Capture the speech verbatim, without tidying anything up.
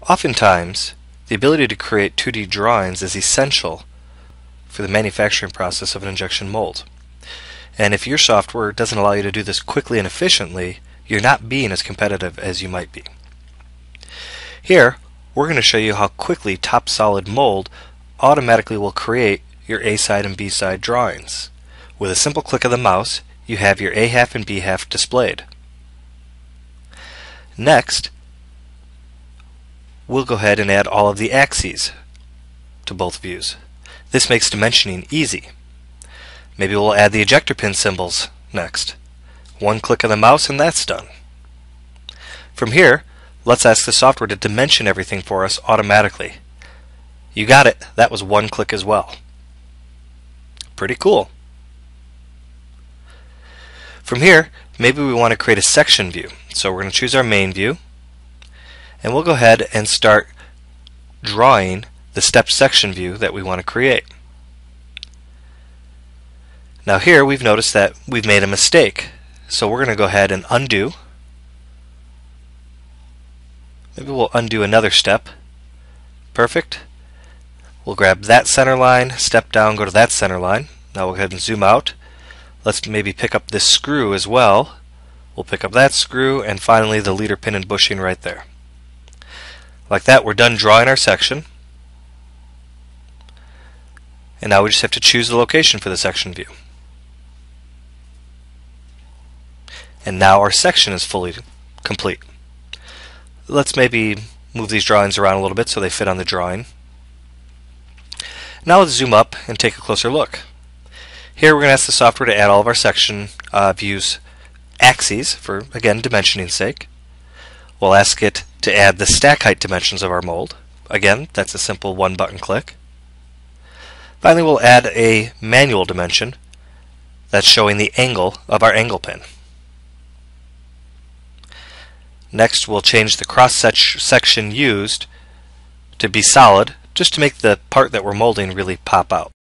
Oftentimes, the ability to create two D drawings is essential for the manufacturing process of an injection mold. And if your software doesn't allow you to do this quickly and efficiently, you're not being as competitive as you might be. Here, we're going to show you how quickly TopSolid'Mold automatically will create your A side and B side drawings. With a simple click of the mouse, you have your A half and B half displayed. Next, we'll go ahead and add all of the axes to both views. This makes dimensioning easy. Maybe we'll add the ejector pin symbols next. One click of the mouse and that's done. From here, let's ask the software to dimension everything for us automatically. You got it, that was one click as well. Pretty cool. From here, maybe we want to create a section view. So we're going to choose our main view, and we'll go ahead and start drawing the step section view that we want to create. Now here we've noticed that we've made a mistake, so we're going to go ahead and undo. Maybe we'll undo another step. Perfect. We'll grab that center line, step down, go to that center line. Now we'll go ahead and zoom out. Let's maybe pick up this screw as well. We'll pick up that screw, and finally the leader pin and bushing right there. Like that, we're done drawing our section. And now we just have to choose the location for the section view. And now our section is fully complete. Let's maybe move these drawings around a little bit so they fit on the drawing. Now let's zoom up and take a closer look. Here we're going to ask the software to add all of our section uh, views axes for, again, dimensioning sake. We'll ask it to add the stack height dimensions of our mold. Again, that's a simple one button click. Finally, we'll add a manual dimension that's showing the angle of our angle pin. Next, we'll change the cross section used to be solid, just to make the part that we're molding really pop out.